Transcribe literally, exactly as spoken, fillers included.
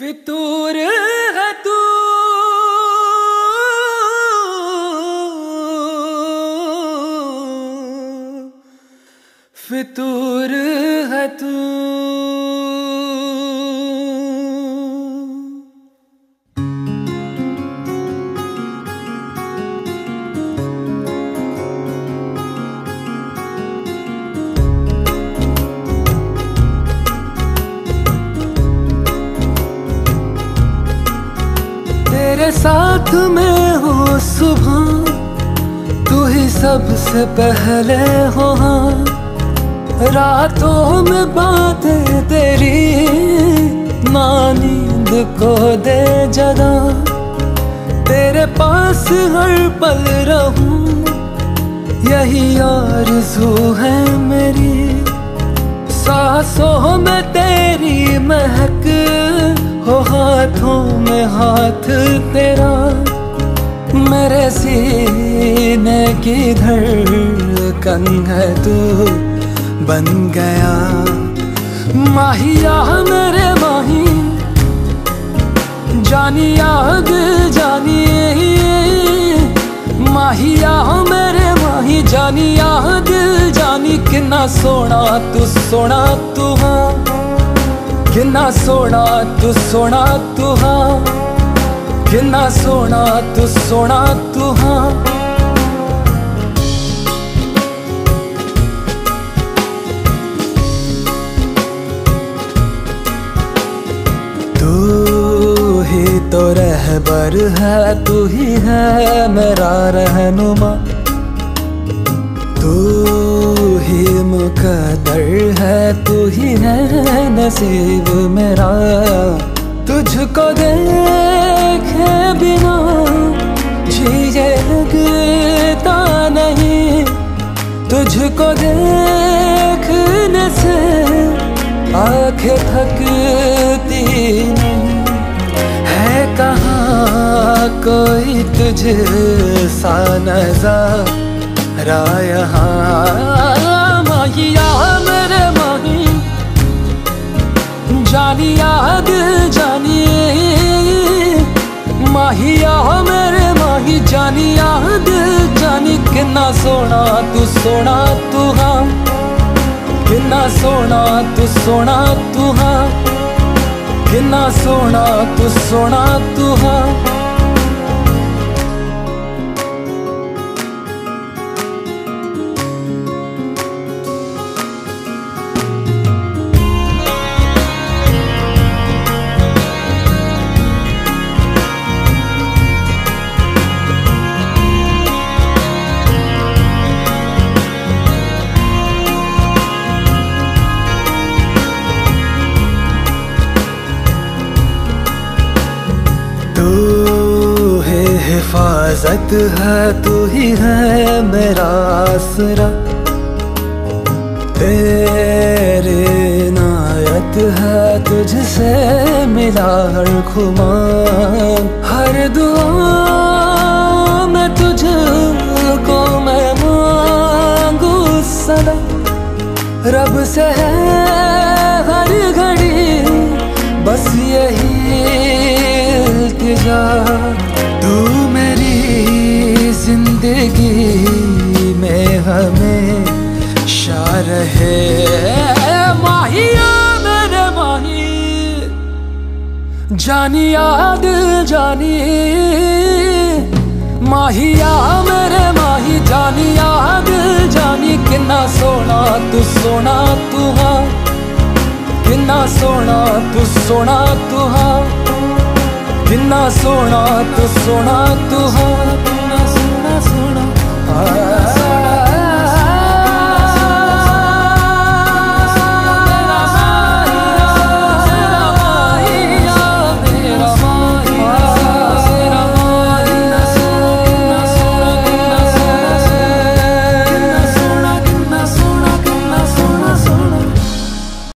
फितूर है तू, फितूर है तू। तेरे साथ में हो सुबह, तू ही सबसे पहले हो। हाँ, रातों में बातें तेरी ना नींद को दे जगा। तेरे पास हर पल रहूं, यही आरज़ू है मेरी। सांसों में तेरी महक हो, हाथों में हाथ तेरा। मेरे सीने की धड़कन है तू बन गया। माहिया मेरे माही, जानिया दिल जानिए। माहिया मेरे माही, जानिया दिल जानी। कितना सोना तू सोना तू। हाँ, कितना सोना तू सोना तू। हाँ, कितना सोना तू सोना तू। हाँ, तू ही तो रहबर है, तू ही है मेरा रहनुमा। तू ही मुकद्दर है, तू ही है नसीब मेरा। तुझको देखे बिना जिए लगता नहीं। तुझको देखने से आंखें थकती नहीं। है कहाँ कोई तुझ सा नज़ारा यहाँ। माहिया मेरे माही, जानिया दिल जानिए। माहिया मेरे माही, जानिया दिल जानी। कितना सोना तू सोना तू। हाँ, कितना सोना तू सोना तू। हाँ, कितना सोना तू सोना तू। हाँ, तू है हिफाजत है, तू ही है मेरा आसरा। तेरे इनायत है, तुझसे मिला हर खुमार। हर दुआ में तुझको मैं मांगू सदा। रब से है हर घड़ी बस यही इल्तिजा। तू मेरी जिंदगी में हमेशा रहे। माहिया मेरे माही, जानिया दिल जानी। माहिया मेरे माही, जानिया दिल जानी। कितना सोना तू सोना तू। हाँ, कितना सोना तू सोना तू। हाँ, कितना सोना तू सोना तू। हाँ, कितना सोना सोना।